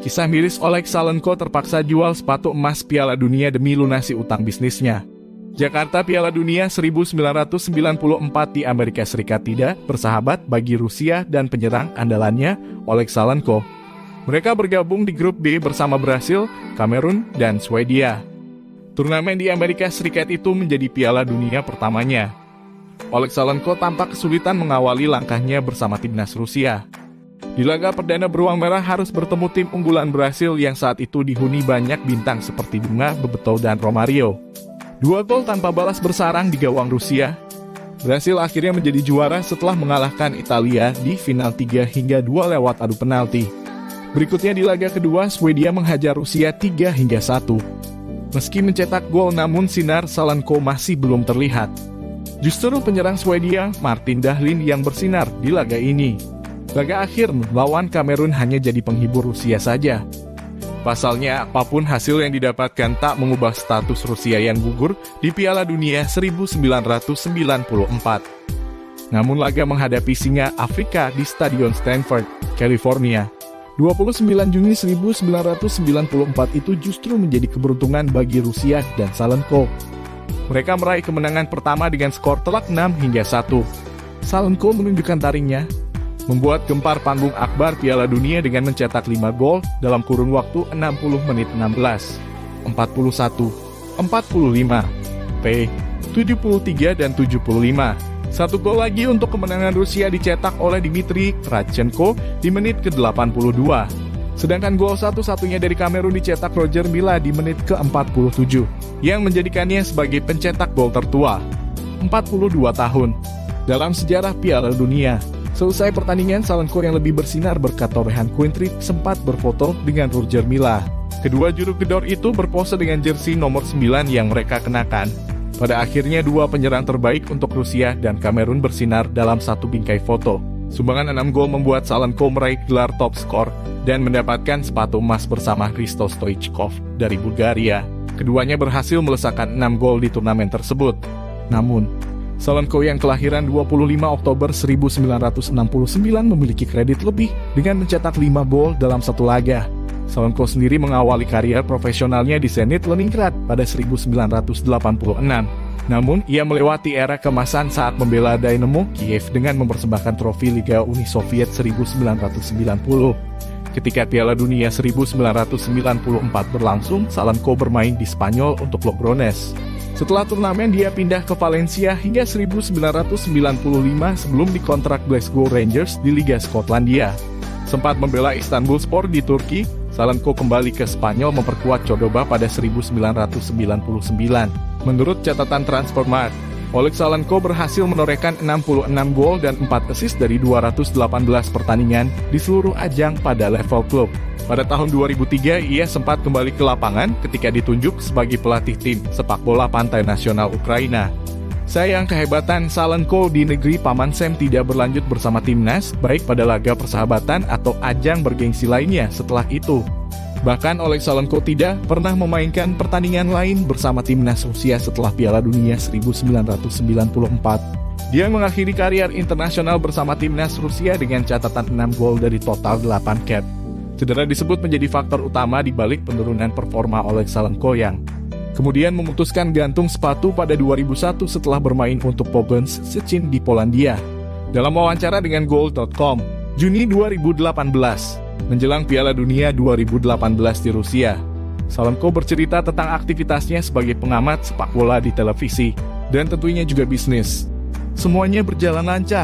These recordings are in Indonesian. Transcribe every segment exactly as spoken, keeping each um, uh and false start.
Kisah miris Oleg Salenko terpaksa jual sepatu emas Piala Dunia demi lunasi utang bisnisnya. Jakarta, Piala Dunia seribu sembilan ratus sembilan puluh empat di Amerika Serikat tidak bersahabat bagi Rusia dan penyerang andalannya, Oleg Salenko. Mereka bergabung di grup B bersama Brasil, Kamerun, dan Swedia. Turnamen di Amerika Serikat itu menjadi Piala Dunia pertamanya. Oleg Salenko tampak kesulitan mengawali langkahnya bersama timnas Rusia. Di laga perdana beruang merah harus bertemu tim unggulan Brasil yang saat itu dihuni banyak bintang seperti Dunga, Bebeto, dan Romario. Dua gol tanpa balas bersarang di gawang Rusia. Brasil akhirnya menjadi juara setelah mengalahkan Italia di final tiga hingga dua lewat adu penalti. Berikutnya di laga kedua, Swedia menghajar Rusia tiga hingga satu. Meski mencetak gol namun sinar Salenko masih belum terlihat. Justru penyerang Swedia, Martin Dahlin yang bersinar di laga ini. Laga akhir melawan Kamerun hanya jadi penghibur Rusia saja. Pasalnya, apapun hasil yang didapatkan tak mengubah status Rusia yang gugur di Piala Dunia seribu sembilan ratus sembilan puluh empat. Namun laga menghadapi Singa Afrika di Stadion Stanford, California, dua puluh sembilan Juni seribu sembilan ratus sembilan puluh empat itu justru menjadi keberuntungan bagi Rusia dan Salenko. Mereka meraih kemenangan pertama dengan skor telak enam hingga satu. Salenko menunjukkan taringnya, membuat gempar panggung akbar Piala Dunia dengan mencetak lima gol dalam kurun waktu enam puluh menit enam belas, empat puluh satu, empat puluh lima, P, tujuh puluh tiga, dan tujuh puluh lima. Satu gol lagi untuk kemenangan Rusia dicetak oleh Dmitry Radchenko di menit ke delapan puluh dua. Sedangkan gol satu-satunya dari Kamerun dicetak Roger Milla di menit ke empat puluh tujuh, yang menjadikannya sebagai pencetak gol tertua, empat puluh dua tahun, dalam sejarah Piala Dunia. Selesai pertandingan, Salenko yang lebih bersinar berkat torehan Quintrip sempat berfoto dengan Roger Milla. Kedua juru gedor itu berpose dengan jersey nomor sembilan yang mereka kenakan. Pada akhirnya dua penyerang terbaik untuk Rusia dan Kamerun bersinar dalam satu bingkai foto. Sumbangan enam gol membuat Salenko meraih gelar top skor dan mendapatkan sepatu emas bersama Hristo Stoichkov dari Bulgaria. Keduanya berhasil melesakkan enam gol di turnamen tersebut. Namun, Salenko yang kelahiran dua puluh lima Oktober seribu sembilan ratus enam puluh sembilan memiliki kredit lebih dengan mencetak lima gol dalam satu laga. Salenko sendiri mengawali karier profesionalnya di Zenit Leningrad pada seribu sembilan ratus delapan puluh enam. Namun, ia melewati era kemasan saat membela Dynamo Kiev dengan mempersembahkan trofi Liga Uni Soviet seribu sembilan ratus sembilan puluh. Ketika Piala Dunia seribu sembilan ratus sembilan puluh empat berlangsung, Salenko bermain di Spanyol untuk Logrones. Setelah turnamen, dia pindah ke Valencia hingga seribu sembilan ratus sembilan puluh lima sebelum dikontrak Glasgow Rangers di Liga Skotlandia. Sempat membela Istanbulspor di Turki, Salenko kembali ke Spanyol memperkuat Cordoba pada seribu sembilan ratus sembilan puluh sembilan. Menurut catatan Transfermarkt, Oleg Salenko berhasil menorehkan enam puluh enam gol dan empat assist dari dua ratus delapan belas pertandingan di seluruh ajang pada level klub. Pada tahun dua ribu tiga, ia sempat kembali ke lapangan ketika ditunjuk sebagai pelatih tim sepak bola pantai nasional Ukraina. Sayang kehebatan Salenko di negeri Paman Sam tidak berlanjut bersama timnas, baik pada laga persahabatan atau ajang bergengsi lainnya setelah itu. Bahkan Oleg Salenko tidak pernah memainkan pertandingan lain bersama timnas Rusia setelah Piala Dunia seribu sembilan ratus sembilan puluh empat. Dia mengakhiri karier internasional bersama timnas Rusia dengan catatan enam gol dari total delapan cap. Cedera disebut menjadi faktor utama di balik penurunan performa Oleg Salenko yang kemudian memutuskan gantung sepatu pada dua ribu satu setelah bermain untuk Pogoń Szczecin di Polandia. Dalam wawancara dengan Goal dot com, Juni dua ribu delapan belas, menjelang Piala Dunia dua ribu delapan belas di Rusia, Salenko bercerita tentang aktivitasnya sebagai pengamat sepak bola di televisi, dan tentunya juga bisnis. Semuanya berjalan lancar.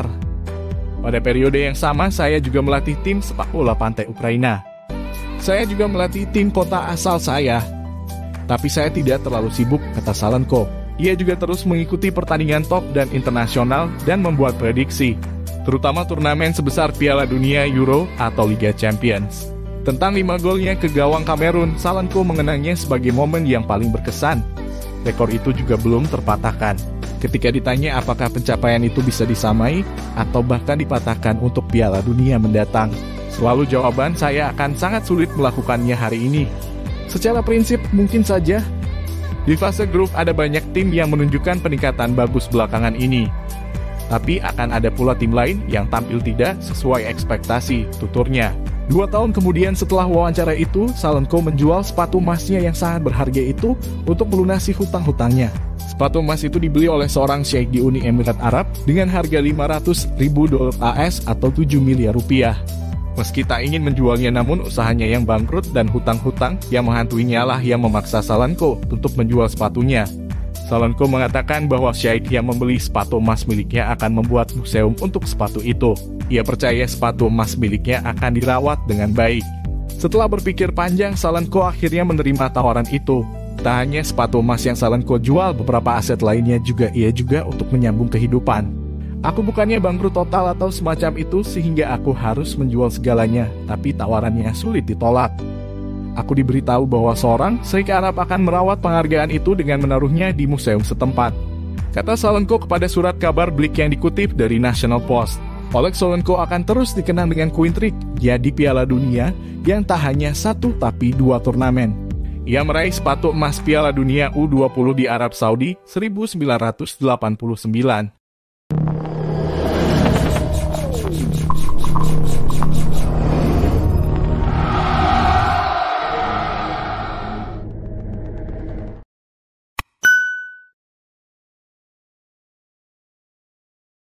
Pada periode yang sama, saya juga melatih tim sepak bola pantai Ukraina. Saya juga melatih tim kota asal saya. Tapi saya tidak terlalu sibuk, kata Salenko. Ia juga terus mengikuti pertandingan top dan internasional dan membuat prediksi, terutama turnamen sebesar Piala Dunia, Euro, atau Liga Champions. Tentang lima golnya ke gawang Kamerun, Salenko mengenangnya sebagai momen yang paling berkesan. Rekor itu juga belum terpatahkan. Ketika ditanya apakah pencapaian itu bisa disamai atau bahkan dipatahkan untuk Piala Dunia mendatang, selalu jawaban saya akan sangat sulit melakukannya hari ini. Secara prinsip mungkin saja. Di fase grup ada banyak tim yang menunjukkan peningkatan bagus belakangan ini. Tapi akan ada pula tim lain yang tampil tidak sesuai ekspektasi, tuturnya. Dua tahun kemudian setelah wawancara itu, Salenko menjual sepatu emasnya yang sangat berharga itu untuk melunasi hutang-hutangnya. Sepatu emas itu dibeli oleh seorang syekh di Uni Emirat Arab dengan harga lima ratus ribu dolar A S atau tujuh miliar rupiah. Meski tak ingin menjualnya, namun usahanya yang bangkrut dan hutang-hutang yang menghantuinya lah yang memaksa Salenko untuk menjual sepatunya. Salenko mengatakan bahwa syekh yang membeli sepatu emas miliknya akan membuat museum untuk sepatu itu. Ia percaya sepatu emas miliknya akan dirawat dengan baik. Setelah berpikir panjang, Salenko akhirnya menerima tawaran itu. Tak hanya sepatu emas yang Salenko jual, beberapa aset lainnya juga ia juga untuk menyambung kehidupan. Aku bukannya bangkrut total atau semacam itu sehingga aku harus menjual segalanya, tapi tawarannya sulit ditolak. Aku diberitahu bahwa seorang Sheikh Arab akan merawat penghargaan itu dengan menaruhnya di museum setempat, kata Salenko kepada surat kabar Blick yang dikutip dari National Post. Oleg Salenko akan terus dikenang dengan kue trik, jadi Piala Dunia yang tak hanya satu tapi dua turnamen. Ia meraih sepatu emas Piala Dunia U dua puluh di Arab Saudi seribu sembilan ratus delapan puluh sembilan.